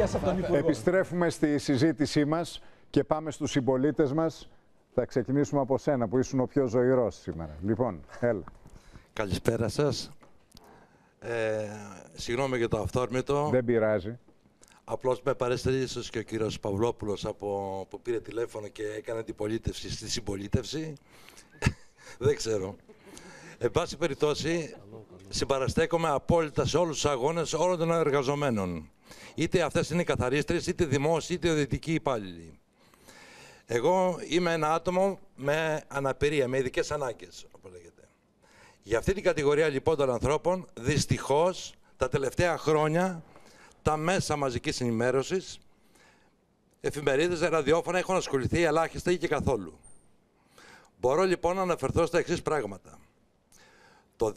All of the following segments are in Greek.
σε αυτόν τον Υπουργό. Επιστρέφουμε στη συζήτησή μας και πάμε στους συμπολίτες μας. Θα ξεκινήσουμε από σένα που ήσουν ο πιο ζωηρός σήμερα. Λοιπόν, έλα. Καλησπέρα σας. Συγγνώμη για το αυθόρμητο. Δεν πειράζει. Απλώς με παρέστερε ίσως και ο κύριος Παυλόπουλος που πήρε τηλέφωνο και έκανε αντιπολίτευση στη συμπολίτευση. Δεν ξέρω. Εν πάση περιπτώσει, συμπαραστέκομαι απόλυτα σε όλους τους αγώνες όλων των εργαζομένων. Είτε αυτές είναι οι καθαρίστρες, είτε δημόσιοι, είτε ιδιωτικοί υπάλληλοι. Εγώ είμαι ένα άτομο με αναπηρία, με ειδικές ανάγκες, όπως λέγεται. Για αυτή την κατηγορία λοιπόν των ανθρώπων, δυστυχώς, τα τελευταία χρόνια, τα μέσα μαζικής ενημέρωσης, εφημερίδες, ραδιόφωνα έχουν ασχοληθεί ελάχιστα ή και καθόλου. Μπορώ λοιπόν να αναφερθώ στα εξής πράγματα. Το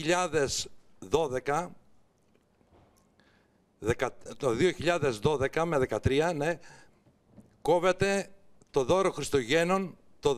2012 με 2013, ναι, κόβεται το δώρο Χριστουγέννων, το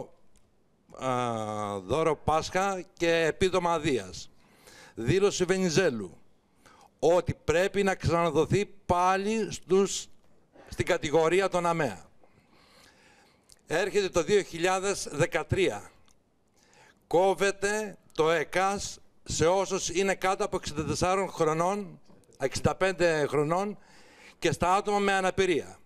δώρο Πάσχα και επίδομα αδείας. Δήλωση Βενιζέλου ότι πρέπει να ξαναδοθεί πάλι στην κατηγορία των ΑΜΕΑ. Έρχεται το 2013. Κόβεται το ΕΚΑΣ σε όσους είναι κάτω από 64 χρονών, 65 χρονών και στα άτομα με αναπηρία.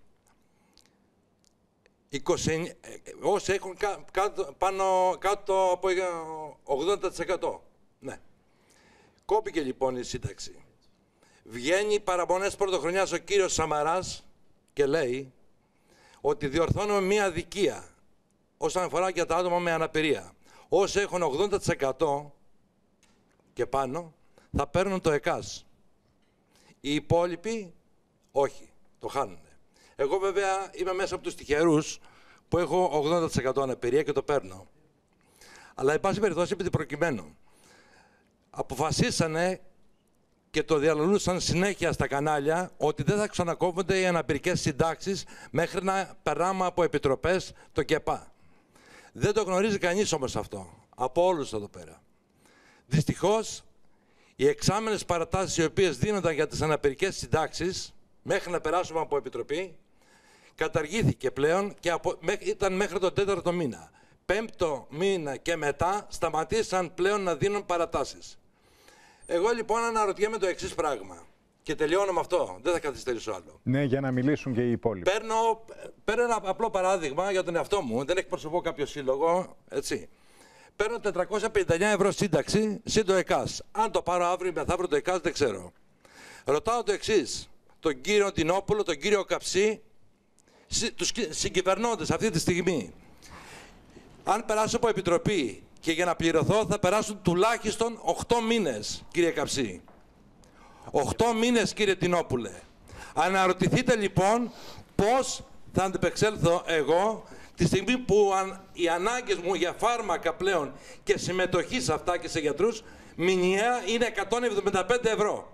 Όσοι έχουν κάτω από 80%. Ναι. Κόπηκε λοιπόν η σύνταξη. Βγαίνει παραπονές πρωτοχρονιάς ο κύριος Σαμαράς και λέει ότι διορθώνουμε μία αδικία όσον αφορά για τα άτομα με αναπηρία. Όσοι έχουν 80% και πάνω θα παίρνουν το ΕΚΑΣ. Οι υπόλοιποι όχι, το χάνουν. Εγώ βέβαια είμαι μέσα από τους τυχερούς που έχω 80% αναπηρία και το παίρνω. Αλλά εν πάση περιπτώσει επειδή προκειμένου αποφασίσανε και το διαλαλούσαν συνέχεια στα κανάλια ότι δεν θα ξανακόβονται οι αναπηρικές συντάξεις μέχρι να περνάμε από επιτροπές το ΚΕΠΑ. Δεν το γνωρίζει κανείς όμως αυτό, από όλους εδώ πέρα. Δυστυχώς, οι εξάμενες παρατάσεις οι οποίες δίνονταν για τις αναπηρικές συντάξεις μέχρι να περάσουμε από επιτροπή, καταργήθηκε πλέον και ήταν μέχρι τον 4ο μήνα. 5ο μήνα και μετά σταματήσαν πλέον να δίνουν παρατάσεις. Εγώ λοιπόν αναρωτιέμαι το εξής πράγμα. Και τελειώνω με αυτό. Δεν θα καθυστερήσω άλλο. Ναι, για να μιλήσουν και οι υπόλοιποι. Παίρνω ένα απλό παράδειγμα για τον εαυτό μου. Δεν εκπροσωπώ κάποιο σύλλογο. Έτσι. Παίρνω 459 ευρώ σύνταξη, συν το ΕΚΑΣ. Αν το πάρω αύριο ή μεθαύριο το ΕΚΑΣ δεν ξέρω. Ρωτάω το εξής. Τον κύριο Τινόπουλο, τον κύριο Καψί, τους συγκυβερνώντες αυτή τη στιγμή. Αν περάσω από επιτροπή και για να πληρωθώ θα περάσουν τουλάχιστον 8 μήνες, κύριε Καψί. 8 μήνες, κύριε Τινόπουλε. Αναρωτηθείτε λοιπόν πώς θα αντιπεξέλθω εγώ τη στιγμή που οι ανάγκες μου για φάρμακα πλέον και συμμετοχή σε αυτά και σε γιατρούς μηνιαία είναι 175 ευρώ.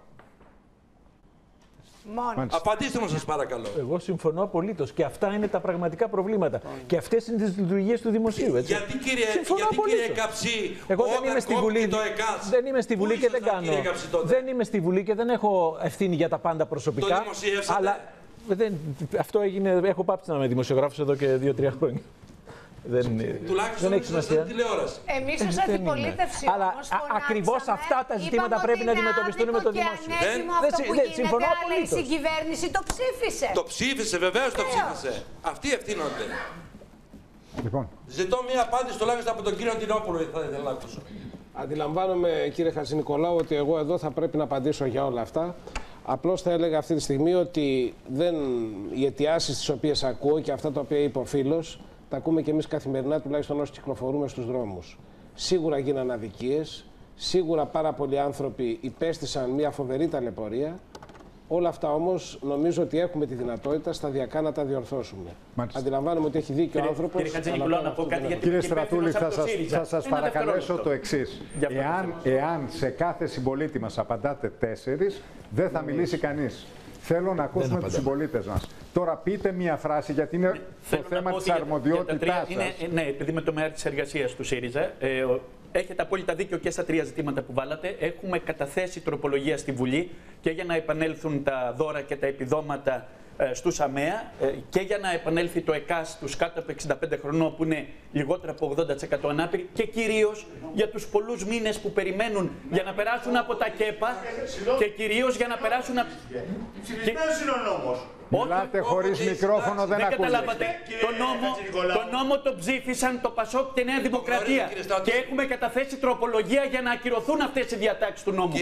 Μόνος. Απαντήστε μου σας παρακαλώ. Εγώ συμφωνώ απολύτως και αυτά είναι τα πραγματικά προβλήματα. Και αυτές είναι τις λειτουργίες του δημοσίου. Έτσι. Γιατί κύριε Καψί, εγώ δεν είμαι στη Βουλή, το ΕΚΑΣ, δεν είμαι στη Βουλή και δεν κάνω. Δεν είμαι στη Βουλή και δεν έχω ευθύνη για τα πάντα προσωπικά. Το δημοσιεύσατε. Αλλά αυτό έγινε, έχω πάψει να είμαι δημοσιογράφος εδώ και 2-3 χρόνια. Τουλάχιστον δεν έχει σημασία. Τηλεόραση. Εμείς ως αντιπολίτευση αλλά ακριβώς αυτά τα ζητήματα πρέπει να αντιμετωπιστούν με το δημόσιο. Συμφωνώ αλλά η συγκυβέρνηση το ψήφισε. Το ψήφισε, βεβαίως το ψήφισε. Αυτοί ευθύνονται. Λοιπόν. Ζητώ μία απάντηση τουλάχιστον από τον κύριο Τινόπουλο, θα ήθελα να ακούσω. Αντιλαμβάνομαι, κύριε Χατζηνικολάου, ότι εγώ εδώ θα πρέπει να απαντήσω για όλα αυτά. Απλώς θα έλεγα αυτή τη στιγμή ότι οι αιτιάσεις τις οποίες ακούω και αυτά τα οποία είπε ο φίλος, τα ακούμε και εμείς καθημερινά, τουλάχιστον όσοι κυκλοφορούμε στους δρόμους. Σίγουρα γίνανε αδικίες, σίγουρα πάρα πολλοί άνθρωποι υπέστησαν μια φοβερή ταλαιπωρία. Όλα αυτά όμως νομίζω ότι έχουμε τη δυνατότητα σταδιακά να τα διορθώσουμε. Μάλιστα. Αντιλαμβάνομαι ότι έχει δίκιο ο άνθρωπος. Κύριε Χατζηνικολάου, να πω κάτι. Κύριε Στρατούλη, θα σας παρακαλέσω το εξής. Εάν σε κάθε συμπολίτη μας απαντάτε 4, δεν θα μιλήσει κανείς. Θέλω να ακούσουμε τους συμπολίτες μας. Τώρα πείτε μία φράση, γιατί είναι το θέμα της αρμοδιότητάς σας. Ναι, επειδή με το ΜΕΑΡ της εργασίας του ΣΥΡΙΖΑ, έχετε απόλυτα δίκιο και στα τρία ζητήματα που βάλατε. Έχουμε καταθέσει τροπολογία στη Βουλή και για να επανέλθουν τα δώρα και τα επιδόματα στους ΑΜΕΑ και για να επανέλθει το ΕΚΑΣ στους κάτω από 65 χρονών που είναι λιγότερο από 80% ανάπηροι και κυρίως για τους πολλούς μήνες που περιμένουν για να περάσουν από τα ΚΕΠΑ και κυρίως για να περάσουν από... Ψηφισμένος είναι ο νόμος. Μιλάτε χωρίς μικρόφωνο, δεν ακούγεται. Καταλάβατε. Το νόμο το ψήφισαν το ΠΑΣΟΚ και η Νέα Δημοκρατία. Και έχουμε καταθέσει τροπολογία για να ακυρωθούν αυτές οι διατάξεις του νόμου.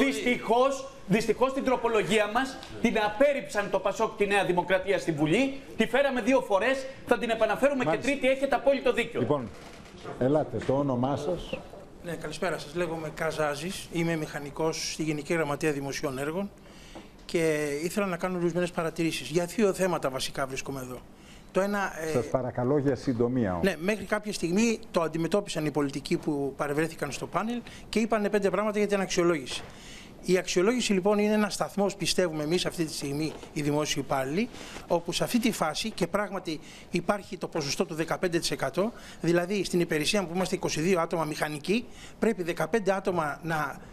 Δυστυχώς την τροπολογία μας την απέρριψαν το ΠΑΣΟΚ και η Νέα Δημοκρατία στη Βουλή. Τη φέραμε 2 φορές, θα την επαναφέρουμε και τρίτη, έχετε απόλυτο δίκιο. Λοιπόν, ελάτε, το όνομά σας. Ναι, καλησπέρα σας. Λέγομαι Καζάζης, είμαι μηχανικός στη Γενική Γραμματεία Δημοσίων Έργων και ήθελα να κάνω ορισμένες παρατηρήσεις. Για 2 θέματα βασικά βρίσκομαι εδώ. Το ένα, σας παρακαλώ για συντομία όμως. Ναι, μέχρι κάποια στιγμή το αντιμετώπισαν οι πολιτικοί που παρευρέθηκαν στο πάνελ και είπαν 5 πράγματα για την αξιολόγηση. Η αξιολόγηση λοιπόν είναι ένας σταθμός, πιστεύουμε εμείς αυτή τη στιγμή οι δημόσιοι υπάλληλοι, όπου σε αυτή τη φάση και πράγματι υπάρχει το ποσοστό του 15%, δηλαδή στην υπηρεσία που είμαστε 22 άτομα μηχανικοί, πρέπει 15 άτομα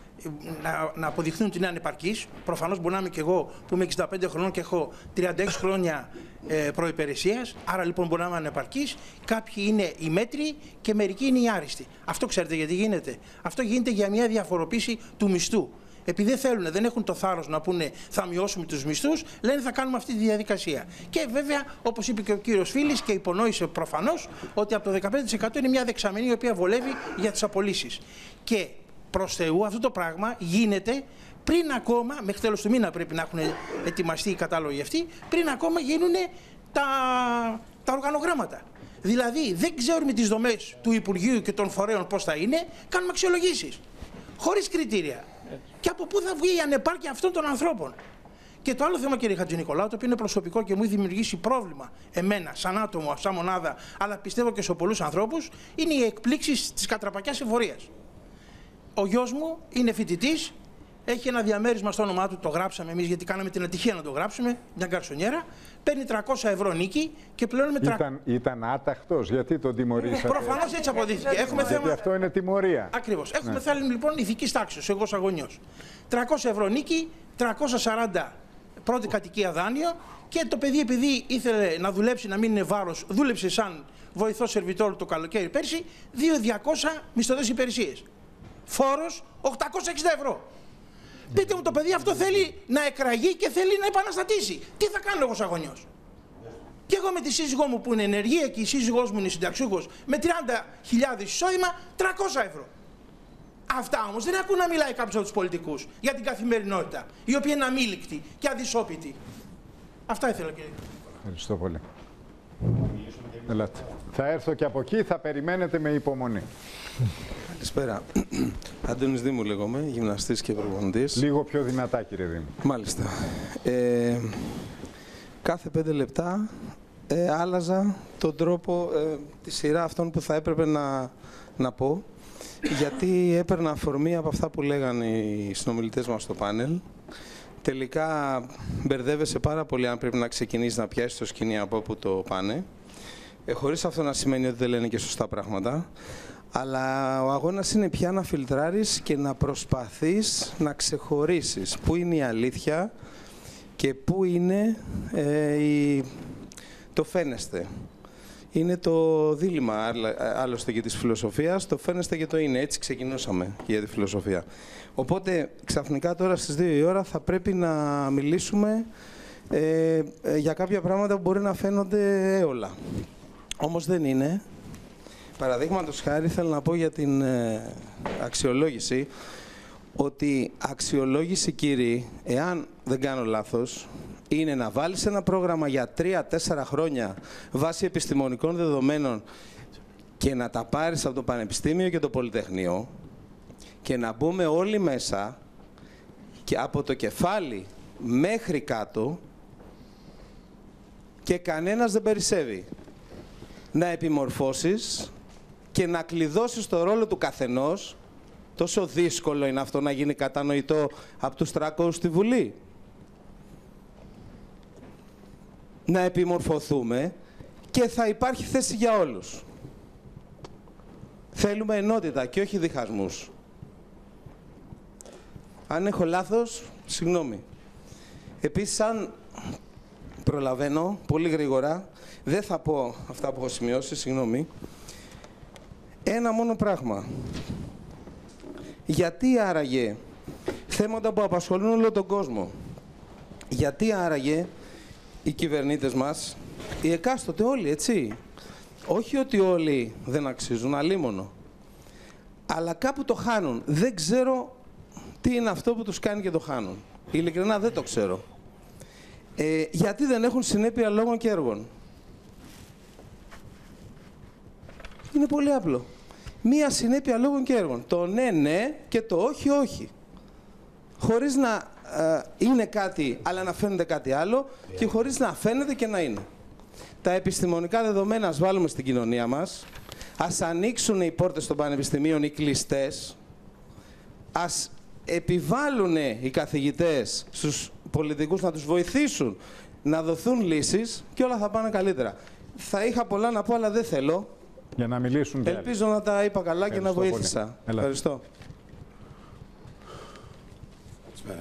να αποδειχθούν ότι είναι ανεπαρκείς. Προφανώς μπορεί να είμαι και εγώ που είμαι 65 χρονών και έχω 36 χρόνια προϋπηρεσίας, άρα λοιπόν μπορεί να είμαι ανεπαρκής. Κάποιοι είναι οι μέτροι και μερικοί είναι οι άριστοι. Αυτό ξέρετε γιατί γίνεται? Αυτό γίνεται για μια διαφοροποίηση του μισθού. Επειδή δεν θέλουν, δεν έχουν το θάρρος να πούνε θα μειώσουμε τους μισθούς, λένε θα κάνουμε αυτή τη διαδικασία. Και βέβαια, όπως είπε και ο κύριος Φίλης και υπονόησε προφανώς, ότι από το 15% είναι μια δεξαμενή η οποία βολεύει για τις απολύσεις. Και προς Θεού αυτό το πράγμα γίνεται πριν ακόμα, μέχρι τέλος του μήνα πρέπει να έχουν ετοιμαστεί οι κατάλογοι αυτοί, πριν ακόμα γίνουν τα οργανογράμματα. Δηλαδή δεν ξέρουμε τις δομές του Υπουργείου και των φορέων πώς θα είναι, κάνουμε αξιολογήσεις. Χωρίς κριτήρια. Και από πού θα βγει η ανεπάρκεια αυτών των ανθρώπων? Και το άλλο θέμα, κύριε Χατζηνικολάου, το οποίο είναι προσωπικό και μου έχει δημιουργήσει πρόβλημα εμένα, σαν άτομο, σαν μονάδα, αλλά πιστεύω και σε πολλούς ανθρώπους, είναι οι εκπλήξεις της κατραπακιάς εφορίας. Ο γιος μου είναι φοιτητής, έχει ένα διαμέρισμα στο όνομά του, το γράψαμε εμείς γιατί κάναμε την ατυχία να το γράψουμε, μια γκαρσονιέρα, παίρνει 300 ευρώ νίκη και πληρώνουμε 300. Ήταν άταχτος, γιατί τον τιμωρήσατε? Προφανώς έτσι αποδείχθηκε. Γιατί αυτό είναι τιμωρία. Ακριβώς. Έχουμε θέλει λοιπόν ηθικής τάξης, εγώ σαν γονιός. 300 ευρώ νίκη, 340 πρώτη κατοικία δάνειο και το παιδί, επειδή ήθελε να δουλέψει, να μην είναι βάρος, δούλεψε σαν βοηθός σερβιτόρ το καλοκαίρι πέρσι, 2.200 μισθωτές υπηρεσίες. Φόρος 860 ευρώ. Πείτε μου, το παιδί αυτό θέλει να εκραγεί και θέλει να επαναστατήσει. Τι θα κάνω εγώ σαν γονιός? Και εγώ με τη σύζυγό μου που είναι ενεργεία και η σύζυγός μου είναι συνταξιούχος με 30.000 εισόδημα, 300 ευρώ. Αυτά όμως δεν ακούν να μιλάει κάποιος από τους πολιτικούς για την καθημερινότητα, η οποία είναι αμήλικτη και αδυσόπιτη. Αυτά ήθελα, κύριε. Ευχαριστώ πολύ. Ελάτε. Θα έρθω και από εκεί, θα περιμένετε με υπομονή. Καλησπέρα. Αντώνης Δήμου λέγομαι, γυμναστής και προπονητής. Λίγο πιο δυνατά, κύριε Δήμου. Μάλιστα. Κάθε 5 λεπτά άλλαζα τον τρόπο, τη σειρά αυτών που θα έπρεπε να πω, γιατί έπαιρνα αφορμή από αυτά που λέγανε οι συνομιλητές μας στο πάνελ. Τελικά μπερδεύεσαι πάρα πολύ αν πρέπει να ξεκινήσεις να πιάσεις το σκηνή από όπου το πάνε, χωρίς αυτό να σημαίνει ότι δεν λένε και σωστά πράγματα. Αλλά ο αγώνας είναι πια να φιλτράρεις και να προσπαθείς να ξεχωρίσεις πού είναι η αλήθεια και πού είναι το φαίνεστε. Είναι το δίλημμα άλλωστε και της φιλοσοφίας, το φαίνεστε και το είναι. Έτσι ξεκινούσαμε για τη φιλοσοφία. Οπότε ξαφνικά τώρα στις 2 η ώρα θα πρέπει να μιλήσουμε για κάποια πράγματα που μπορεί να φαίνονται έολα. Όμως δεν είναι. Παραδείγματος χάρη θέλω να πω για την αξιολόγηση, ότι αξιολόγηση, κύριοι, εάν δεν κάνω λάθος, είναι να βάλεις ένα πρόγραμμα για 3-4 χρόνια βάσει επιστημονικών δεδομένων και να τα πάρεις από το Πανεπιστήμιο και το Πολυτεχνείο και να μπούμε όλοι μέσα και από το κεφάλι μέχρι κάτω και κανένας δεν περισσεύει. Να επιμορφώσεις και να κλειδώσεις το ρόλο του καθενός. Τόσο δύσκολο είναι αυτό να γίνει κατανοητό από τους 300 στη Βουλή. να επιμορφωθούμε και θα υπάρχει θέση για όλους. Θέλουμε ενότητα και όχι διχασμούς. Αν έχω λάθος, συγγνώμη. Επίσης, αν προλαβαίνω πολύ γρήγορα, δεν θα πω αυτά που έχω σημειώσει, συγγνώμη. Ένα μόνο πράγμα. Γιατί άραγε θέματα που απασχολούν όλο τον κόσμο, γιατί άραγε οι κυβερνήτες μας, οι εκάστοτε όλοι, έτσι, όχι ότι όλοι δεν αξίζουν, αλίμονο, αλλά κάπου το χάνουν. Δεν ξέρω τι είναι αυτό που τους κάνει και το χάνουν. Ειλικρινά δεν το ξέρω. Γιατί δεν έχουν συνέπεια λόγων και έργων. Είναι πολύ απλό. Μία συνέπεια λόγων και έργων. Το ναι, ναι και το όχι, όχι. Χωρίς να είναι κάτι, αλλά να φαίνεται κάτι άλλο και χωρίς να φαίνεται και να είναι. Τα επιστημονικά δεδομένα ας βάλουμε στην κοινωνία μας. Ας ανοίξουν οι πόρτες των πανεπιστημίων οι κλειστές. Ας επιβάλλουν οι καθηγητές στους πολιτικούς να τους βοηθήσουν να δοθούν λύσεις και όλα θα πάνε καλύτερα. Θα είχα πολλά να πω, αλλά δεν θέλω. Για να μιλήσουν και ελπίζω άλλοι. Να τα είπα καλά και να βοήθησα. Ευχαριστώ. Καλησπέρα.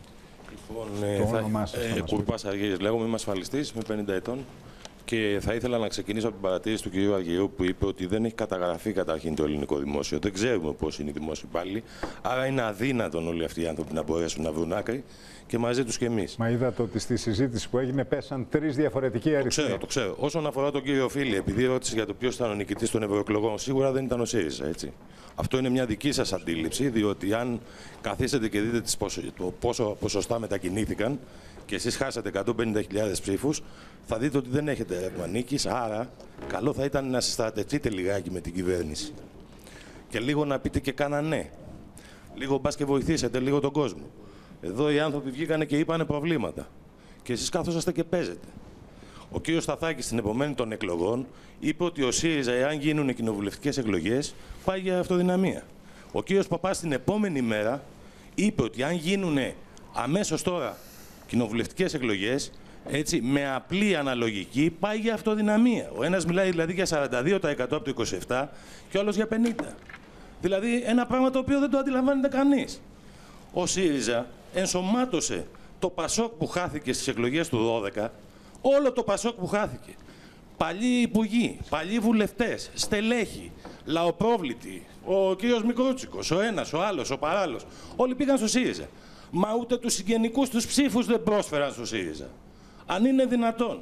Λοιπόν, Κουρπάς Αργύρης λέγομαι, είμαι ασφαλιστής, είμαι 50 ετών και θα ήθελα να ξεκινήσω από την παρατήρηση του κ. Αργυρού που είπε ότι δεν έχει καταγραφεί καταρχήν το ελληνικό δημόσιο. Δεν ξέρουμε πώς είναι οι δημόσιοι υπάλληλοι, άρα είναι αδύνατον όλοι αυτοί οι άνθρωποι να μπορέσουν να βρουν άκρη και μαζί τους και εμείς. Μα είδατε ότι στη συζήτηση που έγινε πέσαν 3 διαφορετικοί αριθμοί. Το ξέρω. Όσον αφορά τον κύριο Φίλη, επειδή ρώτησε για το ποιος ήταν ο νικητής των ευρωεκλογών, σίγουρα δεν ήταν ο ΣΥΡΙΖΑ, έτσι. Αυτό είναι μια δική σας αντίληψη, διότι αν καθίσετε και δείτε το πόσο ποσοστά μετακινήθηκαν και εσείς χάσατε 150.000 ψήφους, θα δείτε ότι δεν έχετε ρεύμα νίκης, άρα καλό θα ήταν να συστρατευτείτε λιγάκι με την κυβέρνηση. Και λίγο να πείτε και κάνα ναι. Λίγο μπας και βοηθήσετε λίγο τον κόσμο. Εδώ οι άνθρωποι βγήκανε και είπανε προβλήματα. Και εσείς κάθόσαστε και παίζετε. Ο κύριος Σταθάκης στην επομένη των εκλογών είπε ότι ο ΣΥΡΙΖΑ, εάν γίνουν κοινοβουλευτικές εκλογές, πάει για αυτοδυναμία. Ο κύριος Παπάς την επόμενη μέρα είπε ότι αν γίνουν αμέσως τώρα κοινοβουλευτικές εκλογές, έτσι, με απλή αναλογική, πάει για αυτοδυναμία. Ο ένας μιλάει δηλαδή για 42% από το 27% και ο άλλος για 50%. Δηλαδή ένα πράγμα το οποίο δεν το αντιλαμβάνεται κανείς. Ο ΣΥΡΙΖΑ ενσωμάτωσε το ΠΑΣΟΚ που χάθηκε στις εκλογές του 12, όλο το ΠΑΣΟΚ που χάθηκε. Παλιοί υπουργοί, παλιοί βουλευτές, στελέχοι, λαοπρόβλητοι, ο κύριος Μικρούτσικος, ο ένας, ο άλλος, ο παράλληλος, όλοι πήγαν στο ΣΥΡΙΖΑ. Μα ούτε τους συγγενικούς τους ψήφους δεν πρόσφεραν στο ΣΥΡΙΖΑ. Αν είναι δυνατόν,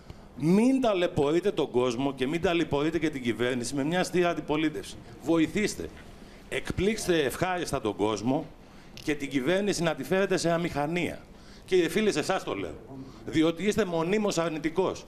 μην ταλαιπωρείτε τον κόσμο και μην ταλαιπωρείτε και την κυβέρνηση με μια αστεία αντιπολίτευση. Βοηθήστε. Εκπλήξτε ευχάριστα τον κόσμο και την κυβέρνηση να τη φέρετε σε αμηχανία. Κύριε φίλε, σε εσάς το λέω. Διότι είστε μονίμως αρνητικός.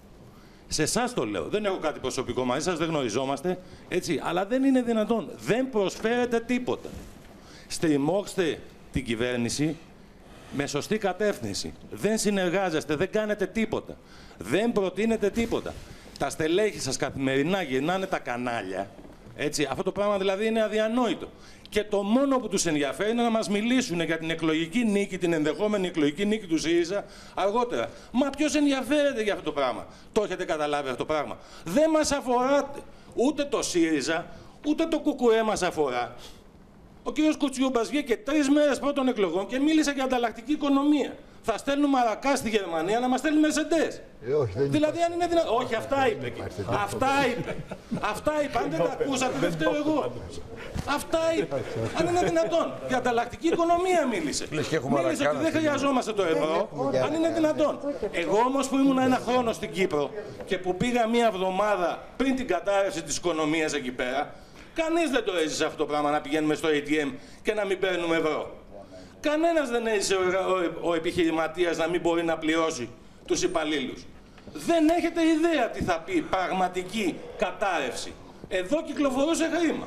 Σε εσάς το λέω. Δεν έχω κάτι προσωπικό μαζί σας, δεν γνωριζόμαστε. Έτσι, αλλά δεν είναι δυνατόν. Δεν προσφέρετε τίποτα. Στριμώξτε την κυβέρνηση με σωστή κατεύθυνση. Δεν συνεργάζεστε, δεν κάνετε τίποτα. Δεν προτείνετε τίποτα. Τα στελέχη σας καθημερινά γυρνάνε τα κανάλια. Έτσι, αυτό το πράγμα δηλαδή είναι αδιανόητο. Και το μόνο που τους ενδιαφέρει είναι να μας μιλήσουν για την εκλογική νίκη, την ενδεχόμενη εκλογική νίκη του ΣΥΡΙΖΑ αργότερα. Μα ποιος ενδιαφέρεται για αυτό το πράγμα? Το έχετε καταλάβει αυτό το πράγμα? Δεν μας αφοράτε. Ούτε το ΣΥΡΙΖΑ, ούτε το ΚΚΕ μας αφορά. Ο κύριος Κουτσιούμπας βγήκε 3 μέρες πρώτων εκλογών και μίλησε για ανταλλακτική οικονομία. Θα στέλνουμε αρακά στη Γερμανία να μας στέλνουν Mercedes. Δηλαδή, αν είναι δυνατόν. Όχι, αυτά είπε. Αυτά είπε. Αυτά είπε. Αν δεν τα ακούσατε, δεν φταίω εγώ. Αυτά είπε. Αν είναι δυνατόν. Για ανταλλακτική οικονομία μίλησε. Μίλησε ότι δεν χρειαζόμαστε το ευρώ. Αν είναι δυνατόν. Εγώ όμως που ήμουν ένα χρόνο στην Κύπρο και που πήγα μία εβδομάδα πριν την κατάρρευση της οικονομίας εκεί πέρα, κανείς δεν το έζησε αυτό το πράγμα να πηγαίνουμε στο ATM και να μην παίρνουμε ευρώ. Κανένας δεν έζησε ο επιχειρηματίας να μην μπορεί να πληρώσει τους υπαλλήλους. Δεν έχετε ιδέα τι θα πει πραγματική κατάρρευση. Εδώ κυκλοφορούσε χρήμα.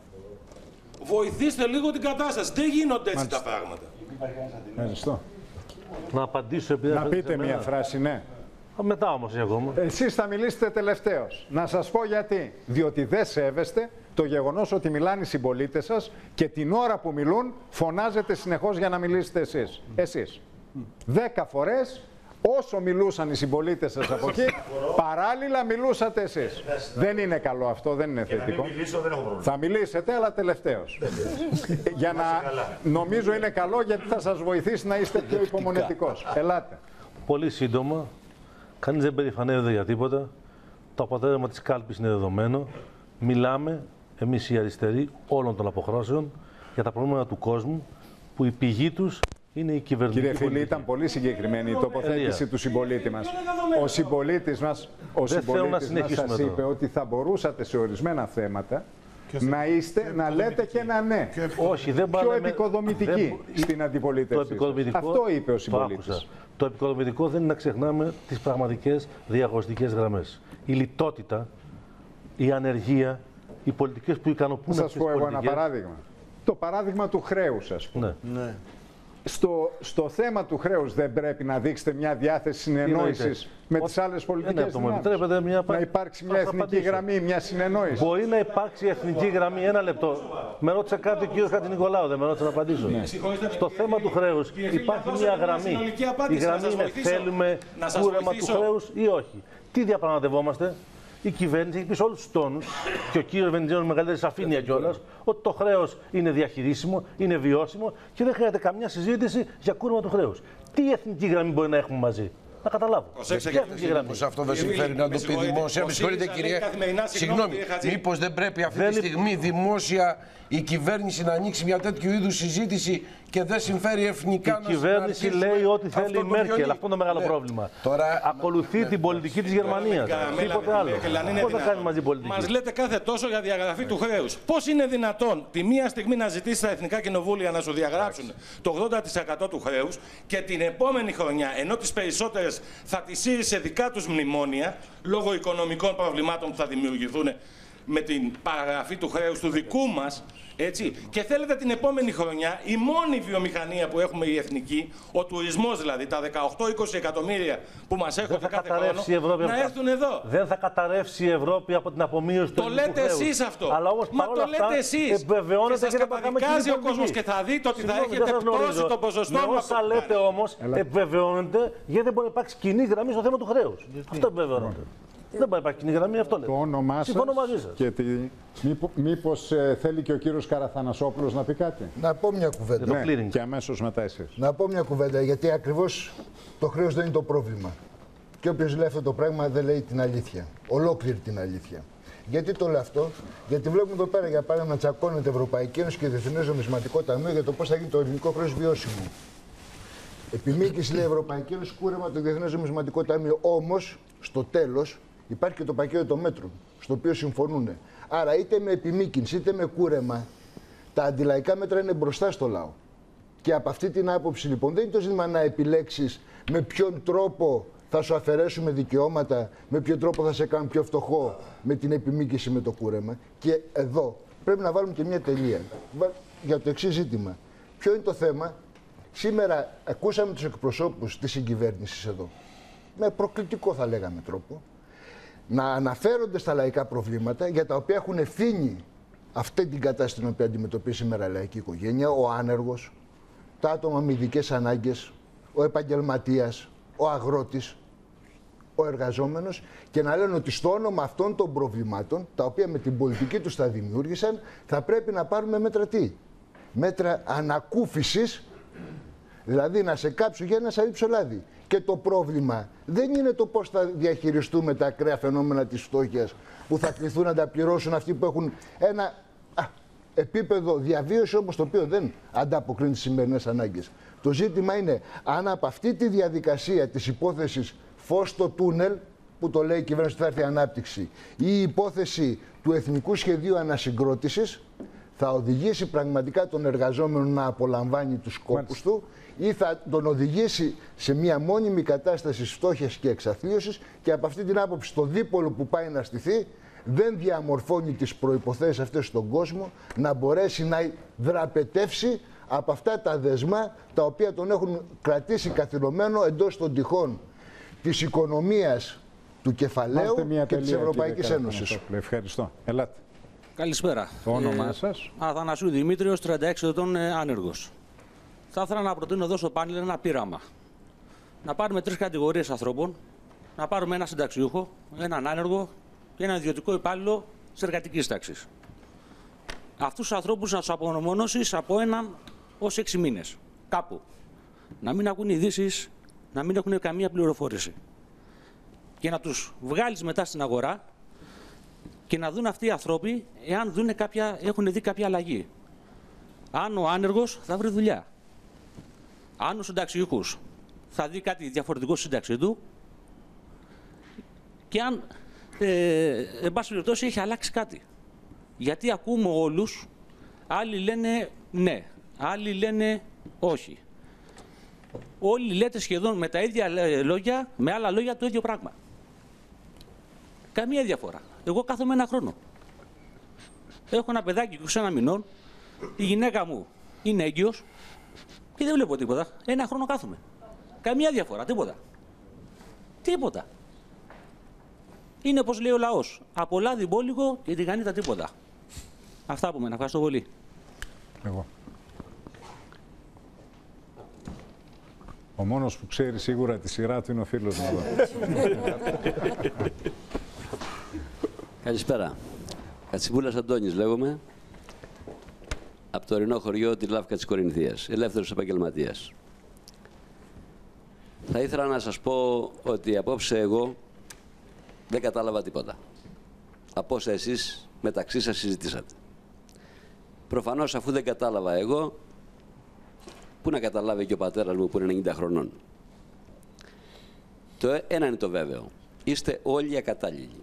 Βοηθήστε λίγο την κατάσταση. Δεν γίνονται έτσι τα πράγματα. Ευχαριστώ. Να απαντήσω επειδή να πείτε μία φράση, ναι. Μετά όμως ακόμα. Εσείς θα μιλήσετε τελευταίος. Να σας πω γιατί. Διότι δεν σέβεστε το γεγονός ότι μιλάνε οι συμπολίτες σας και την ώρα που μιλούν φωνάζετε συνεχώς για να μιλήσετε εσείς. 10 φορές Όσο μιλούσαν οι συμπολίτες σας από εκεί, παράλληλα μιλούσατε εσείς. Δεν είναι καλό αυτό, δεν είναι θετικό. Να μην μιλήσω, δεν έχω πρόβλημα. Θα μιλήσετε, αλλά τελευταίως. Για να νομίζω είναι καλό, γιατί θα σας βοηθήσει να είστε πιο υπομονετικός. Ελάτε. Πολύ σύντομα, κανείς δεν περηφανεύεται για τίποτα. Το αποτέλεσμα της κάλπης είναι δεδομένο. Μιλάμε, εμείς οι αριστεροί όλων των αποχρώσεων, για τα προβλήματα του κόσμου, που η πηγή τους είναι η κυβερνητική Κύριε Φίλη, πολιτική. ήταν πολύ συγκεκριμένη η τοποθέτηση του συμπολίτη μας. Ο συμπολίτης μας, σας είπε ότι θα μπορούσατε σε ορισμένα θέματα να είστε, να λέτε και ένα ναι. Όχι, δεν πιο επικοδομητική στην αντιπολίτευση. Αυτό είπε ο συμπολίτης. Το επικοδομητικό δεν είναι να ξεχνάμε τις πραγματικές διαγωνιστικές γραμμές. Η λιτότητα, η ανεργία, οι πολιτικές που ικανοποιούν αυτές τις πολιτικές. πολιτικές. Σας πω εγώ ένα παράδειγμα. Το παράδειγμα του χρέους, ας πούμε. Ναι. Στο θέμα του χρέους δεν πρέπει να δείξετε μια διάθεση συνεννόησης με τις άλλες πολιτικές δυνάμεις? Να υπάρξει μια εθνική γραμμή, μια συνεννόηση. Μπορεί να υπάρξει εθνική γραμμή. Ένα λεπτό. Με ρώτησε κάτι ο κύριος Χατζηνικολάου, δεν με ρώτησε να απαντήσω. Ναι. Στο θέμα του χρέους υπάρχει μια γραμμή. Η γραμμή είναι θέλουμε κούρεμα του χρέους ή όχι. Τι διαπραγματευόμαστε? Η κυβέρνηση έχει πει σε όλους τους τόνους, και ο κύριος Βενιζέλος με μεγαλύτερη σαφήνεια κιόλας, ότι το χρέος είναι διαχειρίσιμο, είναι βιώσιμο και δεν χρειάζεται καμιά συζήτηση για κούρεμα του χρέους. Τι εθνική γραμμή μπορεί να έχουμε μαζί? Να καταλάβω. Μήπως αυτό δεν συμφέρει να το πει δημόσια? Με συγχωρείτε, κύριε. Συγγνώμη, μήπως δεν πρέπει αυτή τη στιγμή δημόσια η κυβέρνηση να ανοίξει μια τέτοιου είδους συζήτηση και δεν συμφέρει εθνικά να Η κυβέρνηση λέει ό,τι θέλει η Μέρκελ. Αυτό είναι το μεγάλο πρόβλημα. Ακολουθεί την πολιτική της Γερμανίας. Τίποτε άλλο. Πώς θα κάνει μαζί πολιτική? Μας λέτε κάθε τόσο για διαγραφή του χρέους. Πώς είναι δυνατόν τη μία στιγμή να ζητήσει τα εθνικά κοινοβούλια να σου διαγράψουν το 80% του χρέους και την επόμενη χρονιά, ενώ τις περισσότερες θα τις σύρει σε δικά τους μνημόνια λόγω οικονομικών προβλημάτων που θα δημιουργηθούν με την παραγραφή του χρέους του δικού μας, έτσι, και θέλετε την επόμενη χρονιά η μόνη βιομηχανία που έχουμε η εθνική, ο τουρισμός δηλαδή, τα 18-20 εκατομμύρια που μας έρχονται κάθε χρόνο, να έρθουν εδώ. Δεν θα καταρρεύσει η Ευρώπη από την απομείωση του ελληνικού χρέους. Το λέτε εσείς αυτό. Αλλά όμως το λέτε εσείς. Και σας καταδικάζει ο κόσμος και θα δείτε ότι θα έχετε πτώσει το ποσοστό μας. Όσα λέτε όμως επιβεβαιώνεται, γιατί δεν μπορεί να υπάρξει κοινή γραμμή στο θέμα του χρέους. Αυτό επιβεβαιώνεται. Δεν μπορεί να υπάρχει κοινή γραμμή, αυτό λέτε. Το όνομά σας μαζί σας. Και μήπως θέλει και ο κύριος Καραθανασόπουλος να πει κάτι? Να πω μια κουβέντα. Ναι, και αμέσως μετά εσείς. Να πω μια κουβέντα, γιατί ακριβώς το χρέος δεν είναι το πρόβλημα. Και όποιος λέει αυτό το πράγμα δεν λέει την αλήθεια. Ολόκληρη την αλήθεια. Γιατί το λέω αυτό? Γιατί βλέπουμε εδώ πέρα για παράδειγμα να τσακώνεται η Ευρωπαϊκή Ένωση και το Διεθνές Νομισματικό Ταμείο για το πώς θα γίνει το ελληνικό χρέος βιώσιμο. Επιμήκυση λέει η Ευρωπαϊκή Ένωση, κούρεμα το Διεθνές Νομισματικό Ταμείο. Όμως, στο τέλος, υπάρχει και το πακέτο των μέτρων, στο οποίο συμφωνούν. Άρα, είτε με επιμήκυνση είτε με κούρεμα, τα αντιλαϊκά μέτρα είναι μπροστά στο λαό. Και από αυτή την άποψη, λοιπόν, δεν είναι το ζήτημα να επιλέξεις με ποιον τρόπο θα σου αφαιρέσουμε δικαιώματα, με ποιον τρόπο θα σε κάνουν πιο φτωχό με την επιμήκυνση με το κούρεμα. Και εδώ πρέπει να βάλουμε και μια τελεία για το εξής ζήτημα. Ποιο είναι το θέμα? Σήμερα ακούσαμε τους εκπροσώπους της συγκυβέρνησης εδώ, με προκλητικό θα λέγαμε τρόπο, να αναφέρονται στα λαϊκά προβλήματα για τα οποία έχουν ευθύνη αυτή την κατάσταση την οποία αντιμετωπίζει σήμερα η λαϊκή οικογένεια, ο άνεργος, τα άτομα με ειδικές ανάγκες, ο επαγγελματίας, ο αγρότης, ο εργαζόμενος, και να λένε ότι στο όνομα αυτών των προβλημάτων, τα οποία με την πολιτική τους τα δημιούργησαν, θα πρέπει να πάρουμε μέτρα τι? Μέτρα ανακούφισης, δηλαδή να σε κάψω για να σε ρίψω λάδι. Και το πρόβλημα δεν είναι το πώς θα διαχειριστούμε τα ακραία φαινόμενα της φτώχειας που θα κληθούν να τα πληρώσουν αυτοί που έχουν ένα επίπεδο διαβίωση όμως το οποίο δεν ανταποκρίνει τις σημερινές ανάγκες. Το ζήτημα είναι αν από αυτή τη διαδικασία της υπόθεσης φως στο τούνελ, που το λέει η κυβέρνηση ότι θα έρθει ανάπτυξη, ή η υπόθεση του Εθνικού Σχεδίου Ανασυγκρότησης θα οδηγήσει πραγματικά τον εργαζόμενο να απολαμβάνει τους σκόπους του, ή θα τον οδηγήσει σε μια μόνιμη κατάσταση φτώχειας και εξαθλίωσης, και από αυτή την άποψη το δίπολο που πάει να στηθεί δεν διαμορφώνει τις προϋποθέσεις αυτές στον κόσμο να μπορέσει να δραπετεύσει από αυτά τα δεσμά τα οποία τον έχουν κρατήσει καθυλωμένο εντός των τυχών της οικονομίας, του κεφαλαίου και της Ευρωπαϊκής Ένωσης. Ευχαριστώ. Ελάτε. Καλησπέρα. Το όνομά σας? Αθανασίου Δημήτριος, 36 ετών, άνεργος. Θα ήθελα να προτείνω εδώ στο πάνελ ένα πείραμα. να πάρουμε 3 κατηγορίες ανθρώπων, να πάρουμε ένα συνταξιούχο, έναν άνεργο και έναν ιδιωτικό υπάλληλο της εργατικής τάξης. Αυτούς τους ανθρώπους να τους απομονώσεις από 1 ως 6 μήνες. Κάπου. Να μην ακούν ειδήσεις, να μην έχουν καμία πληροφόρηση. Και να τους βγάλεις μετά στην αγορά και να δουν αυτοί οι άνθρωποι εάν έχουν δει κάποια αλλαγή. Αν ο άνεργος θα βρει δουλειά. Αν ο συνταξιούχος θα δει κάτι διαφορετικό στη σύνταξή του και αν, εν πάση περιπτώσει, έχει αλλάξει κάτι. Γιατί ακούμε όλους, άλλοι λένε ναι, άλλοι λένε όχι. Όλοι λέτε σχεδόν με τα ίδια λόγια, με άλλα λόγια το ίδιο πράγμα. Καμία διαφορά. Εγώ κάθομαι 1 χρόνο. Έχω ένα παιδάκι 21 μηνών, η γυναίκα μου είναι έγκυος και δεν βλέπω τίποτα. 1 χρόνο κάθομαι. Καμία διαφορά, τίποτα. Τίποτα. Είναι όπως λέει ο λαός. Από λάδι μπόλικο και τη γανίτα τίποτα. Αυτά από μένα. Ευχαριστώ πολύ. Εγώ. Ο μόνος που ξέρει σίγουρα τη σειρά του είναι ο φίλος μου εδώ. Καλησπέρα. Κατσιμπούλας Αντώνης λέγομαι. Από το ορεινό χωριό τη Λάφκα της Κορινθίας. Ελεύθερος επαγγελματίας. Θα ήθελα να σας πω ότι απόψε εγώ δεν κατάλαβα τίποτα. Από όσα εσείς μεταξύ σας συζητήσατε. Προφανώς αφού δεν κατάλαβα εγώ, πού να καταλάβει και ο πατέρας μου που είναι 90 χρονών. Το ένα είναι το βέβαιο. Είστε όλοι ακατάλληλοι.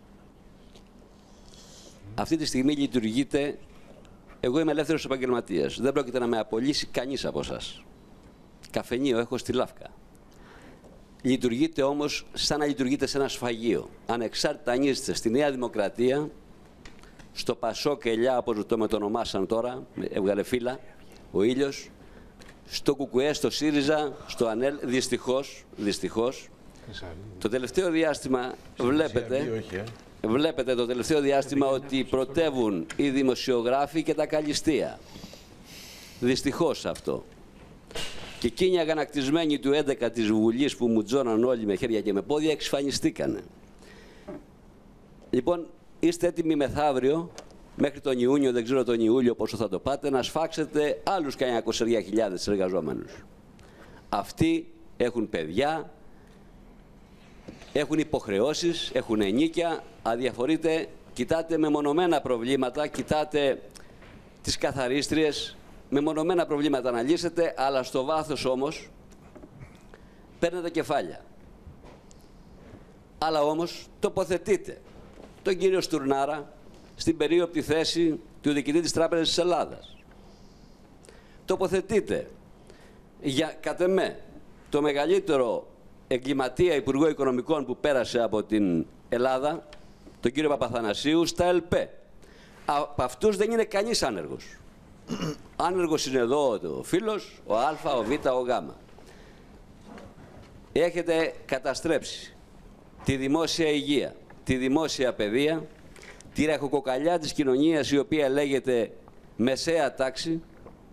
Αυτή τη στιγμή λειτουργείτε. Εγώ είμαι ελεύθερος επαγγελματίας. Δεν πρόκειται να με απολύσει κανείς από εσάς. Καφενείο έχω στη Λάφκα. Λειτουργείτε όμως σαν να λειτουργείτε σε ένα σφαγείο. Ανεξάρτητα αν είστε στη Νέα Δημοκρατία, στο Πασόκ Ελιά, όπως το μετονομάσαν τώρα, έβγαλε φύλλα, ο ήλιος, στο Κουκουέ, στο ΣΥΡΙΖΑ, στο ΑΝΕΛ, δυστυχώς, το τελευταίο διάστημα βλέπετε το τελευταίο διάστημα ότι πρωτεύουν οι δημοσιογράφοι και τα καλλιστεία. Δυστυχώς αυτό. Και εκείνοι οι αγανακτισμένοι του 11 της Βουλής που μου τζώναν όλοι με χέρια και με πόδια εξφανιστήκανε. Λοιπόν, είστε έτοιμοι μεθαύριο, μέχρι τον Ιούνιο, δεν ξέρω τον Ιούλιο πόσο θα το πάτε, να σφάξετε άλλους κανένα 20.000 εργαζόμενους. Αυτοί έχουν παιδιά, έχουν υποχρεώσεις, έχουν ενίκια, αδιαφορείτε, κοιτάτε μεμονωμένα προβλήματα, κοιτάτε τις καθαρίστριες, μεμονωμένα προβλήματα να λύσετε, αλλά στο βάθος όμως παίρνετε κεφάλια. Αλλά όμως τοποθετείτε τον κύριο Στουρνάρα στην περίοπτη θέση του διοικητή της Τράπεζας της Ελλάδας. Τοποθετείτε για, κατ' εμέ, το μεγαλύτερο εγκληματία Υπουργό Οικονομικών που πέρασε από την Ελλάδα, τον κύριο Παπαθανασίου, στα ΕΛΠΕ. Από αυτούς δεν είναι κανείς άνεργος. Άνεργος είναι εδώ ο φίλος, ο Α, ο Β, ο Γ. Έχετε καταστρέψει τη δημόσια υγεία, τη δημόσια παιδεία, τη ραχοκοκαλιά της κοινωνίας η οποία λέγεται μεσαία τάξη,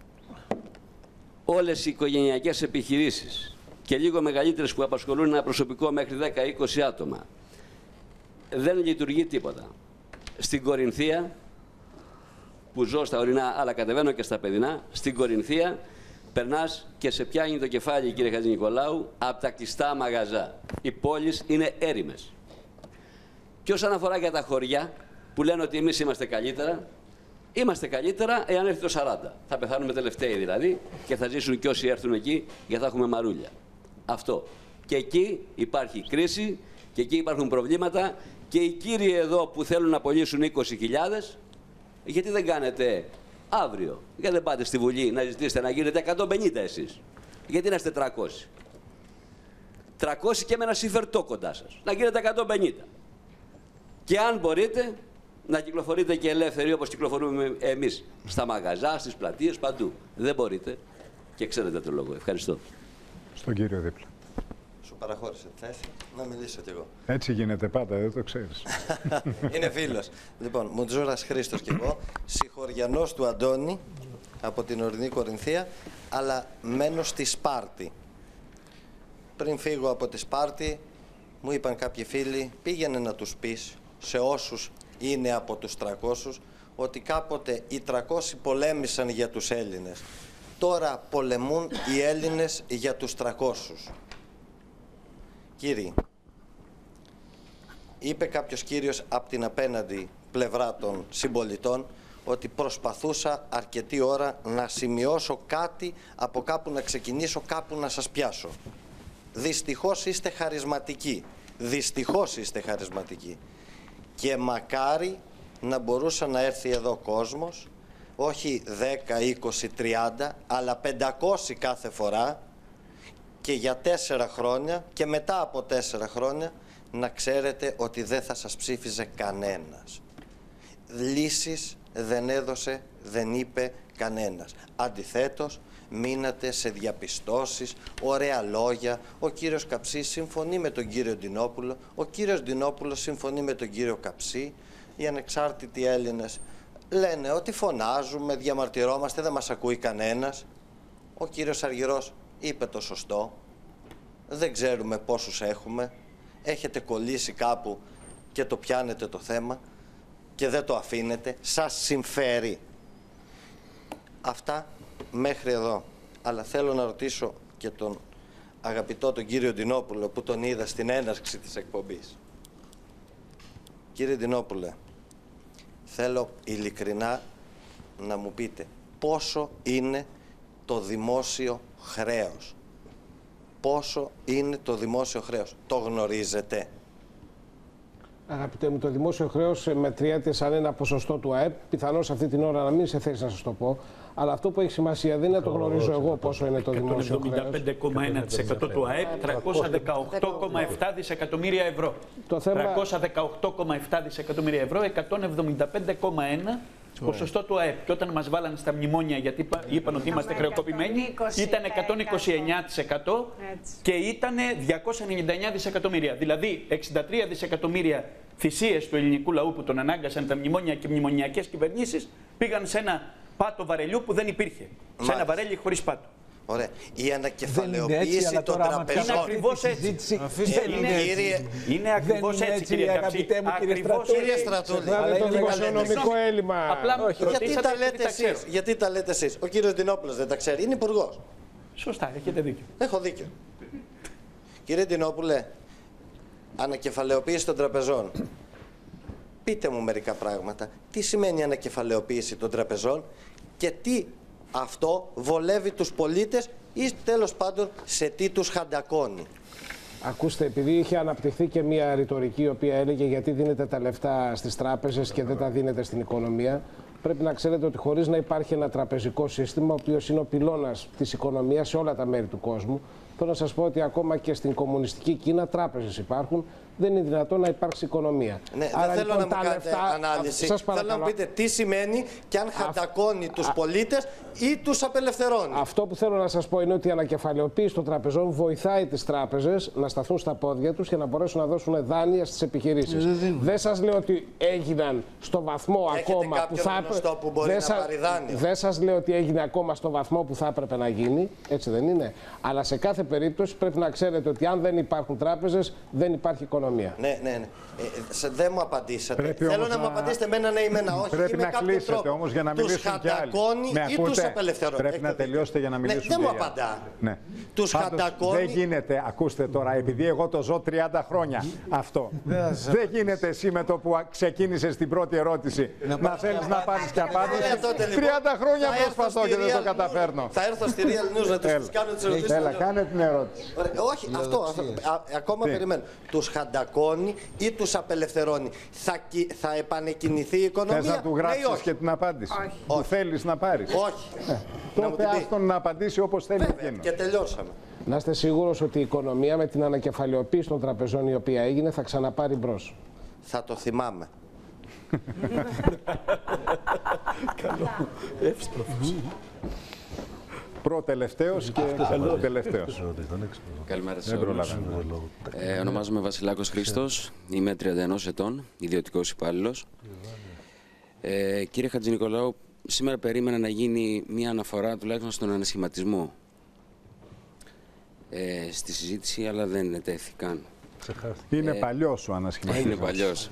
όλες οι οικογενειακές επιχειρήσεις και λίγο μεγαλύτερες που απασχολούν ένα προσωπικό μέχρι 10-20 άτομα. Δεν λειτουργεί τίποτα. Στην Κορινθία, που ζω στα ορεινά αλλά κατεβαίνω και στα παιδινά, στην Κορινθία περνάς και σε πιάνει το κεφάλι, κύριε Χατζηνικολάου, από τα κλειστά μαγαζά. Οι πόλεις είναι έρημες. Και όσον αφορά για τα χωριά, που λένε ότι εμείς είμαστε καλύτερα εάν έρθει το 40. Θα πεθάνουμε τελευταίοι δηλαδή και θα ζήσουν και όσοι έρθουν εκεί γιατί θα έχουμε μαρούλια. Αυτό. Και εκεί υπάρχει κρίση και εκεί υπάρχουν προβλήματα και οι κύριοι εδώ που θέλουν να απολύσουν 20.000, γιατί δεν κάνετε αύριο, γιατί δεν πάτε στη Βουλή να ζητήσετε να γίνετε 150 εσείς. Γιατί να είστε 300. 300 και με ένα συμφερτό κοντά σας. Να γίνετε 150. Και αν μπορείτε να κυκλοφορείτε και ελεύθεροι όπως κυκλοφορούμε εμείς στα μαγαζά, στις πλατείες, παντού. Δεν μπορείτε και ξέρετε τον λόγο. Ευχαριστώ. Στον κύριο δίπλα. Σου παραχώρησε τη θέση να μιλήσω κι εγώ. Έτσι γίνεται πάντα, δεν το ξέρεις. Είναι φίλος. Λοιπόν, Μουτζούρας Χρήστος κι εγώ, συγχωριανός του Αντώνη από την ορεινή Κορινθία, αλλά μένω στη Σπάρτη. πριν φύγω από τη Σπάρτη, μου είπαν κάποιοι φίλοι, πήγαινε να τους πεις σε όσους είναι από τους 300, ότι κάποτε οι 300 πολέμησαν για τους Έλληνες. Τώρα πολεμούν οι Έλληνες για τους 300. Κύριοι, είπε κάποιος κύριος από την απέναντι πλευρά των συμπολιτών ότι προσπαθούσα αρκετή ώρα να σημειώσω κάτι, από κάπου να ξεκινήσω, κάπου να σας πιάσω. Δυστυχώς είστε χαρισματικοί. Δυστυχώς είστε χαρισματικοί. Και μακάρι να μπορούσε να έρθει εδώ κόσμος, όχι 10, 20, 30, αλλά 500 κάθε φορά και για 4 χρόνια και μετά από 4 χρόνια να ξέρετε ότι δεν θα σας ψήφιζε κανένας. Λύσεις δεν έδωσε, δεν είπε κανένας. Αντιθέτως, μείνατε σε διαπιστώσεις, ωραία λόγια. Ο κύριος Καψής συμφωνεί με τον κύριο Ντινόπουλο, ο κύριος Ντινόπουλος συμφωνεί με τον κύριο Καψή. Οι ανεξάρτητοι Έλληνες λένε ότι φωνάζουμε, διαμαρτυρόμαστε, δεν μας ακούει κανένας. Ο κύριος Αργυρός είπε το σωστό. Δεν ξέρουμε πόσους έχουμε. Έχετε κολλήσει κάπου και το πιάνετε το θέμα και δεν το αφήνετε. Σας συμφέρει. Αυτά μέχρι εδώ. Αλλά θέλω να ρωτήσω και τον αγαπητό τον κύριο Ντινόπουλο που τον είδα στην έναρξη της εκπομπής. Κύριε Ντινόπουλε, θέλω ειλικρινά να μου πείτε πόσο είναι το δημόσιο χρέος. Πόσο είναι το δημόσιο χρέος. Το γνωρίζετε? Αγαπητέ μου, το δημόσιο χρέος μετριέται σαν ένα ποσοστό του ΑΕΠ. Πιθανώς αυτή την ώρα να μην σε θέση να σας το πω. Αλλά αυτό που έχει σημασία δεν είναι να το γνωρίζω εγώ πόσο είναι το δημόσιο χρέος. 175,1% του ΑΕΠ, 318,7 δισεκατομμύρια ευρώ. 318,7 δισεκατομμύρια ευρώ, 175,1 ποσοστό του ΑΕΠ. Και όταν μας βάλανε στα μνημόνια, γιατί είπαν ότι είμαστε χρεοκοπημένοι, ήταν 129% και ήταν 299 δισεκατομμύρια. Δηλαδή 63 δισεκατομμύρια θυσίες του ελληνικού λαού που τον ανάγκασαν τα μνημόνια και μνημονιακές κυβερνήσεις πήγαν σε ένα πάτο βαρελιού που δεν υπήρχε. Σε ένα βαρέλι χωρίς πάτο. Ωραία. Η ανακεφαλαιοποίηση των τραπεζών. Είναι ακριβώς έτσι. Είναι ακριβώς έτσι, κύριε Καψή. Κύριε Στρατούλη. Το δημοσιονομικό έλλειμμα. Απλά γιατί τα λέτε εσείς. Ο κύριος Ντινόπουλος δεν τα ξέρει. Είναι υπουργός. Σωστά, έχετε δίκιο. Έχω δίκιο. Κύριε Ντινόπουλε, ανακεφαλαιοποίηση των τραπεζών. Πείτε μου μερικά πράγματα. Τι σημαίνει ανακεφαλαιοποίηση των τραπεζών και τι αυτό βολεύει τους πολίτες ή τέλος πάντων σε τι τους χαντακώνει? Ακούστε, επειδή είχε αναπτυχθεί και μια ρητορική η οποία έλεγε γιατί δίνετε τα λεφτά στις τράπεζες και δεν τα δίνετε στην οικονομία, πρέπει να ξέρετε ότι χωρίς να υπάρχει ένα τραπεζικό σύστημα, ο οποίος είναι ο πυλώνας της οικονομίας σε όλα τα μέρη του κόσμου, θέλω να σας πω ότι ακόμα και στην κομμουνιστική Κίνα τράπεζες υπάρχουν. Δεν είναι δυνατόν να υπάρξει οικονομία. Ναι, άρα, δεν θέλω λοιπόν, να μου κάνετε ανάλυση. Θέλω να μου πείτε τι σημαίνει και αν χαντακώνει τους πολίτες ή τους απελευθερώνει. Αυτό που θέλω να σας πω είναι ότι η ανακεφαλαιοποίηση των τραπεζών βοηθάει τις τράπεζες να σταθούν στα πόδια τους και να μπορέσουν να δώσουν δάνεια στις επιχειρήσεις. Δεν σας λέω ότι έγιναν στο βαθμό ακόμα που θα έπρεπε. Δεν σας λέω ότι έγινε ακόμα στο βαθμό που θα έπρεπε να γίνει. Έτσι δεν είναι. Αλλά σε κάθε περίπτωση πρέπει να ξέρετε ότι αν δεν υπάρχουν τράπεζες, δεν υπάρχει οικονομία. Ναι. Δεν μου απαντήσατε. Θέλω να μου απαντήσετε εμένα ναι ή εμένα όχι. Πρέπει να κλείσετε όμως για να μιλήσουν κι άλλοι. Τους χαντακώνει ή τους απελευθερώνει? Πρέπει να τελειώσετε για να μιλήσουν κι άλλοι. Δεν μου απαντά. Τους χαντακώνει. Δεν γίνεται, ακούστε τώρα, επειδή εγώ το ζω 30 χρόνια αυτό. Δεν γίνεται εσύ με το που ξεκίνησες την πρώτη ερώτηση να θέλεις να πάρεις και απάντηση. 30 χρόνια προσπαθώ και δεν το καταφέρνω. Θα έρθω στη Real News να τους κάνω τις ερωτήσεις. Έλα, κάνε την ερώτηση. Όχι, αυτό. Ακόμα περιμένω. Τους χαντακώνει ή τους απελευθερώνει? Θα επανεκκινηθεί η οικονομία? Θες να του γράψεις και την απάντηση που θέλεις να πάρεις? Όχι. Τότε άστον να απαντήσει όπως θέλει εκείνο. Και τελειώσαμε. Να είστε σίγουρος ότι η οικονομία με την ανακεφαλαιοποίηση των τραπεζών η οποία έγινε θα ξαναπάρει μπρος. Θα το θυμάμαι. Καλό. Εύστροφος. Προτελευταίος και τελευταίος. Καλημέρα σε όλους. Ονομάζομαι Βασιλάκος Χρήστος, είμαι 31 ετών, ιδιωτικός υπάλληλος. Κύριε Χατζηνικολάου, σήμερα περίμενα να γίνει μία αναφορά τουλάχιστον στον ανασχηματισμό. στη συζήτηση, αλλά δεν τέθηκαν. Είναι παλιός ο ανασχηματισμός. Είναι παλιός.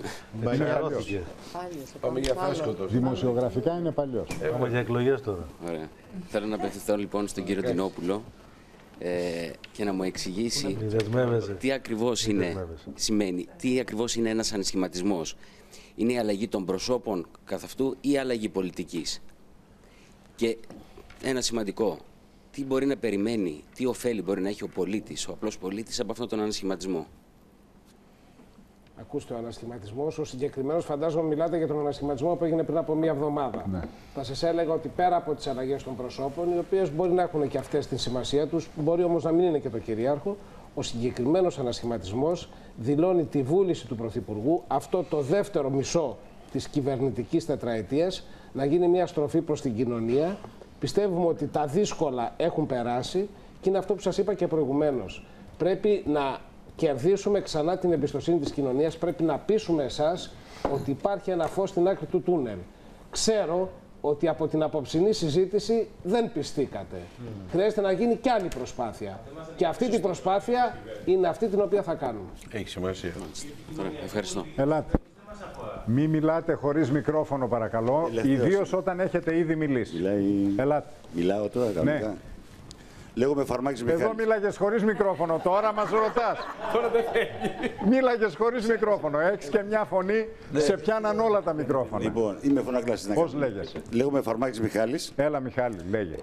Πάμε για φάσκοτος. Δημοσιογραφικά είναι παλιός. Πάμε για εκλογές τώρα. Ωραία. Θέλω να απευθυνθώ λοιπόν στον κύριο Τινόπουλο και να μου εξηγήσει τι ακριβώς σημαίνει, τι ακριβώς είναι ένας ανασχηματισμός. Είναι η αλλαγή των προσώπων καθ' αυτού ή η αλλαγή πολιτικής. Και ένα σημαντικό, τι μπορεί να περιμένει, τι ωφέλη μπορεί να έχει ο πολίτης, ο απλός πολίτης από αυτόν τον ανασχηματισμό. Ακούστε, ο ανασχηματισμός, ο συγκεκριμένος, φαντάζομαι μιλάτε για τον ανασχηματισμό που έγινε πριν από μία εβδομάδα. Ναι. Θα σας έλεγα ότι πέρα από τις αλλαγές των προσώπων, οι οποίες μπορεί να έχουν και αυτές την σημασία τους, μπορεί όμως να μην είναι και το κυρίαρχο, ο συγκεκριμένος ανασχηματισμός δηλώνει τη βούληση του Πρωθυπουργού αυτό το δεύτερο μισό της κυβερνητικής τετραετίας να γίνει μια στροφή προς την κοινωνία. Πιστεύουμε ότι τα δύσκολα έχουν περάσει και είναι αυτό που σας είπα και προηγουμένως. Πρέπει να κερδίσουμε ξανά την εμπιστοσύνη της κοινωνίας, πρέπει να πείσουμε εσάς ότι υπάρχει ένα φως στην άκρη του τούνελ. Ξέρω ότι από την απόψινή συζήτηση δεν πιστήκατε. Χρειάζεται να γίνει κι άλλη προσπάθεια. Και αυτή την προσπάθεια είναι αυτή την οποία θα κάνουμε. Έχει σημασία. Ευχαριστώ. Ελάτε. Μη μιλάτε χωρίς μικρόφωνο, παρακαλώ, ιδίως όταν έχετε ήδη μιλήσει. Ελάτε. Μιλάω τώρα κανονικά. Ναι. Λέγομαι Φαρμάκης Μιχάλης. Εδώ μίλαγες χωρίς μικρόφωνο, τώρα μας ρωτάς. Μίλαγες χωρίς μικρόφωνο, έχεις και μια φωνή, σε πιάναν όλα τα μικρόφωνα. Λοιπόν, είμαι φωνακλάσης. Πώς λέγεσαι? Λέγομαι Φαρμάκης Μιχάλης. Έλα Μιχάλη, λέγε.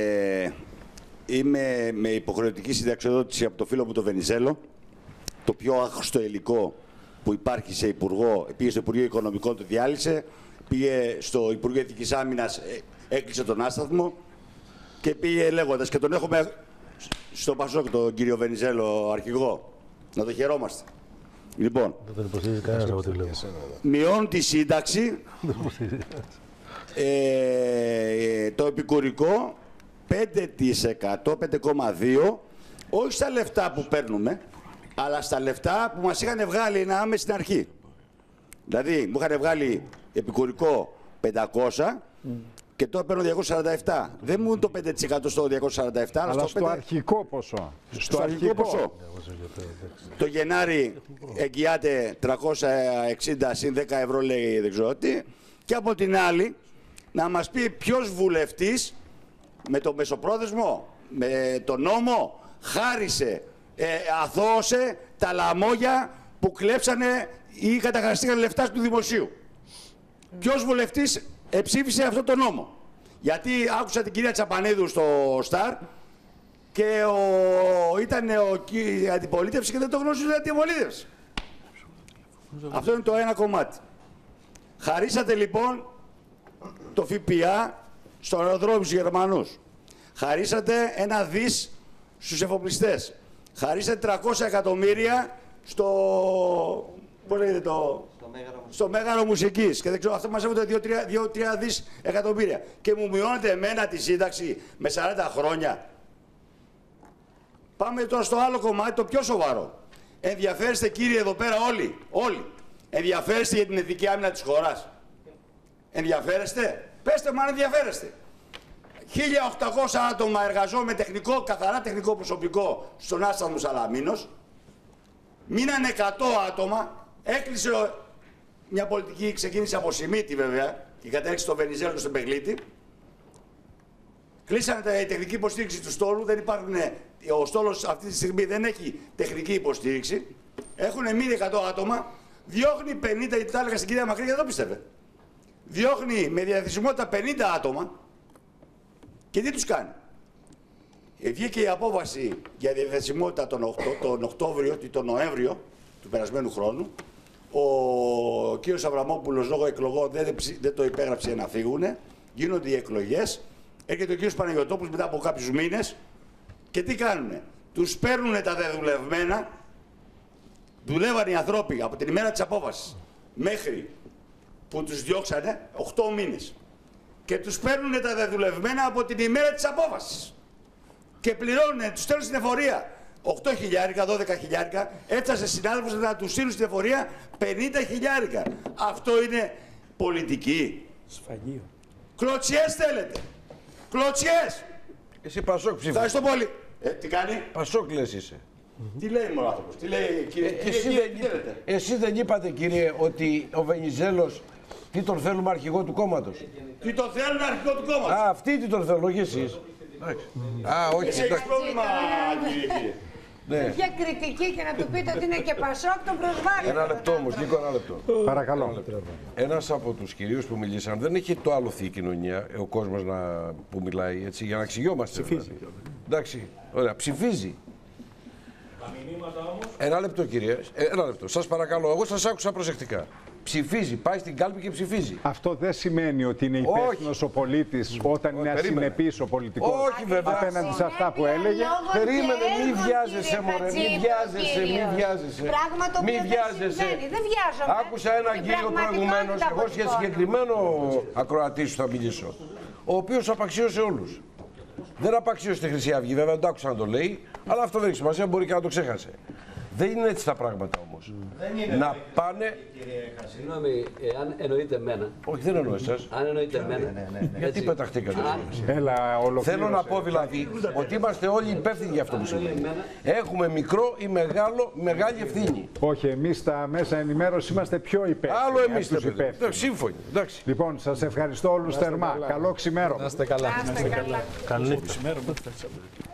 Είμαι με υποχρεωτική συνταξιοδότηση από το φίλο μου το Βενιζέλο. Το πιο άχρηστο υλικό που υπάρχει σε υπουργό, πήγε στο Υπουργείο Οικονομικών, το διάλυσε, πήγε στο Υπουργείο Εθνικής Άμυνας, έκλεισε τον άσταθμο και πήγε λέγοντας, και τον έχουμε στο Πασόκ τον κύριο Βενιζέλο αρχηγό, να το χαιρόμαστε. Λοιπόν, δεν υποστηρίζει κανένας από ό,τι βλέπω. Μειώνουν τη σύνταξη, το επικουρικό 5%, 5,2%, όχι στα λεφτά που παίρνουμε, αλλά στα λεφτά που μας είχαν βγάλει να είμαι στην αρχή. Δηλαδή, μου είχαν βγάλει επικουρικό 500 και τώρα παίρνω 247. Δεν μου είναι το 5% στο 247, αλλά στο αρχικό ποσό. Στο αρχικό ποσό. Το Γενάρη εγγυάται 360 συν 10 ευρώ, λέει, δεν ξέρω τι. Και από την άλλη, να μας πει ποιος βουλευτής με το μεσοπρόθεσμο, με το νόμο, χάρισε, αθώωσε τα λαμόγια που κλέψανε ή καταχρηστήκαν λεφτά του δημοσίου. Ποιος βουλευτής ψήφισε αυτό το νόμο? Γιατί άκουσα την κυρία Τσαπανίδου στο Σταρ και ήταν η αντιπολίτευση και δεν το γνώριζε η αντιπολίτευση. Αυτό είναι το ένα κομμάτι. Χαρίσατε λοιπόν το ΦΠΑ στο αεροδρόμιο στους Γερμανούς. Χαρίσατε 1 δις στους εφοπλιστές. Χαρίσατε 300 εκατομμύρια στο Μέγαρο Μουσικής. Και δεν ξέρω, αυτό μαζεύονται 2-3 δις εκατομμύρια. Και μου μειώνετε εμένα τη σύνταξη με 40 χρόνια. Πάμε τώρα στο άλλο κομμάτι, το πιο σοβαρό. Ενδιαφέρεστε, κύριοι, εδώ πέρα όλοι. Ενδιαφέρεστε για την εθνική άμυνα της χώρας? Ενδιαφέρεστε? Πέστε μου αν ενδιαφέρεστε. 1.800 άτομα εργαζόμενοι τεχνικό, καθαρά τεχνικό προσωπικό στον άσταθμο Σαλαμίνος. Μείνανε 100 άτομα. Έκλεισε μια πολιτική, ξεκίνησε από Σιμίτη βέβαια και κατέληξε στο Βενιζέλο και στον Πεγλίτη. Κλείσανε η τεχνική υποστήριξη του στόλου. Δεν υπάρχουν, ο στόλος αυτή τη στιγμή δεν έχει τεχνική υποστήριξη. Έχουν μείνει 100 άτομα. Διώχνει 50, γιατί τα έλεγα στην κυρία Μακρύ, δεν το πίστευε. Διώχνει με διαθεσιμότητα 50 άτομα. Και τι τους κάνει? Βγήκε η απόφαση για διαθεσιμότητα τον Οκτώβριο ή τον Νοέμβριο του περασμένου χρόνου. Ο κύριος Αβραμόπουλος λόγω εκλογών δεν το υπέγραψε να φύγουνε. Γίνονται οι εκλογές. Έρχεται ο κύριος Παναγιωτόπουλος μετά από κάποιους μήνες. Και τι κάνουνε? Τους παίρνουνε τα δεδουλευμένα. Δουλεύαν οι ανθρώποι από την ημέρα της απόφασης μέχρι που τους διώξανε 8 μήνες. Και τους παίρνουνε τα δεδουλευμένα από την ημέρα της απόφασης. Και πληρώνουνε, τους στέλνουν στην εφορία 8 χιλιάρικα, 12 χιλιάρικα. Έφτασε συνάδελφος να τους στείλουν στην εφορία 50 χιλιάρικα. Αυτό είναι πολιτική? Σφαγείο. Κλωτσιές θέλετε? Κλωτσιές! Εσύ Πασόκ ψήφισες. Ευχαριστώ πολύ. Τι κάνει? Πασόκλες είσαι. Τι λέει ο άνθρωπος, τι λέει κύριε, εσύ δεν είπατε κύριε ότι ο Βενιζέλος τι τον θέλουμε αρχηγό του κόμματος. Τι τον θέλουν αρχηγό του κόμματος. Α, αυτοί τι τον θέλουν, όχι εσείς. Α, όχι. Εσύ έχεις πρόβλημα κύριε. Ναι. Ποια κριτική και να του πείτε ότι είναι και Πασόκ, τον προσβάλλει. Ένα λεπτό όμως, Νίκο, ένα λεπτό. Παρακαλώ. Ένας από τους κυρίους που μιλήσαν δεν έχει το άλοθη η κοινωνία, ο κόσμος που μιλάει, έτσι, για να εξηγιόμαστε. Ψηφίζει. Δηλαδή. Εντάξει, ωραία, ψηφίζει. Ένα λεπτό κύριε, ένα λεπτό. Σας παρακαλώ, εγώ σας άκουσα προσεκτικά. Ψηφίζει, πάει στην κάλπη και ψηφίζει. Αυτό δεν σημαίνει ότι είναι υπεύθυνος ο πολίτης όταν είναι ασυνεπής ο πολιτικός. Όχι βέβαια. Απέναντι σε αυτά που έλεγε. Περίμενε, μη βιάζεσαι μωρέ, μη βιάζεσαι, μη βιάζεσαι. Πράγμα το οποίο δεν συμβαίνει, δεν βιάζομαι. Άκουσα έναν κύριο προηγουμένως, εγώ για συγκεκριμένο ακροατή σου θα μιλήσω, ο οποίος απαξίωσε όλους. Δεν απαξίωσε τη Χρυσή Αυγή, βέβαια δεν το άκουσα να το λέει, αλλά αυτό δεν έχει σημασία, μπορεί και να το ξέχασε. Δεν είναι έτσι τα πράγματα όμως. Να πάνε. Συγγνώμη, αν εννοείται εμένα. Όχι, δεν εννοώ εσάς. Αν εννοείται εμένα. Γιατί πεταχτήκατε. Έλα, θέλω να πω δηλαδή ότι είμαστε όλοι υπεύθυνοι για αυτό που συμβαίνει. Έχουμε μικρό ή μεγάλη ευθύνη. Όχι, εμείς στα μέσα ενημέρωση είμαστε πιο υπεύθυνοι. Άλλο εμείς τους υπεύθυνοι. Σύμφωνοι. Λοιπόν, σας ευχαριστώ όλους θερμά. Καλό ξημέρωμα. Να είστε καλά. Καλή νύχτα.